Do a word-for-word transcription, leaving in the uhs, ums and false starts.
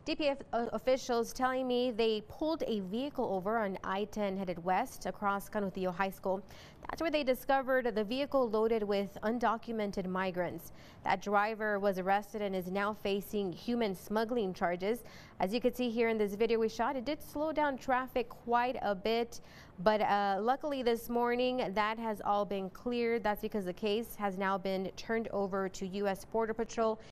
D P S officials telling me they pulled a vehicle over on I ten headed west across Canutillo High School. That's where they discovered the vehicle loaded with undocumented migrants. That driver was arrested and is now facing human smuggling charges. As you can see here in this video we shot, it did slow down traffic quite a bit, but uh, luckily this morning that has all been cleared. That's because the case has now been turned over to U S Border Patrol